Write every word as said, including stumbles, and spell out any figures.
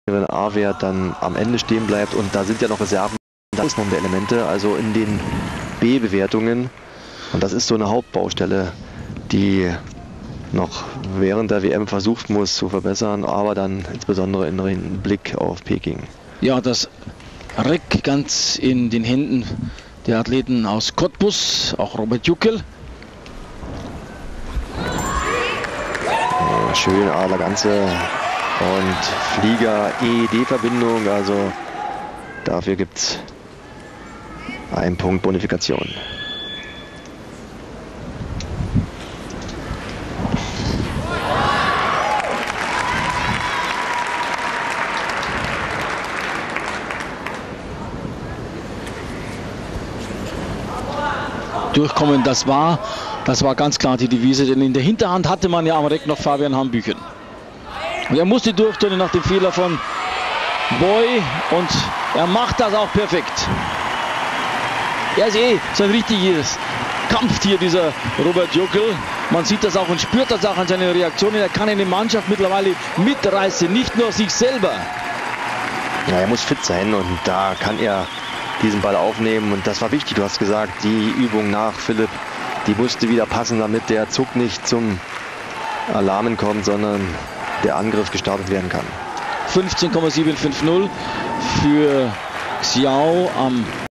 wenn A-Wert dann am Ende stehen bleibt und da sind ja noch Reserven, da ist noch mehr Elemente, also in den B-Bewertungen. Und das ist so eine Hauptbaustelle, die noch während der W M versucht muss zu verbessern, aber dann insbesondere in Blick auf Peking. Ja, das Reck ganz in den Händen der Athleten aus Cottbus, auch Robert Juckel. Ja, schön, Adler Ganze und Flieger E E D-Verbindung, also dafür gibt es einen Punkt Bonifikation. Durchkommen, das war, das war ganz klar die Devise, denn in der Hinterhand hatte man ja am Reck noch Fabian Hambüchen. Und er musste durchturnen nach dem Fehler von Boy und er macht das auch perfekt. Er ist eh so ein richtiges Kampftier, dieser Robert Juckel. Man sieht das auch und spürt das auch an seinen Reaktionen. Er kann eine Mannschaft mittlerweile mitreißen, nicht nur sich selber. Ja, er muss fit sein und da kann er diesen Ball aufnehmen und das war wichtig, du hast gesagt, die Übung nach Philipp, die musste wieder passen, damit der Zug nicht zum Alarmen kommt, sondern der Angriff gestartet werden kann. fünfzehn Komma sieben fünf null für Xiao am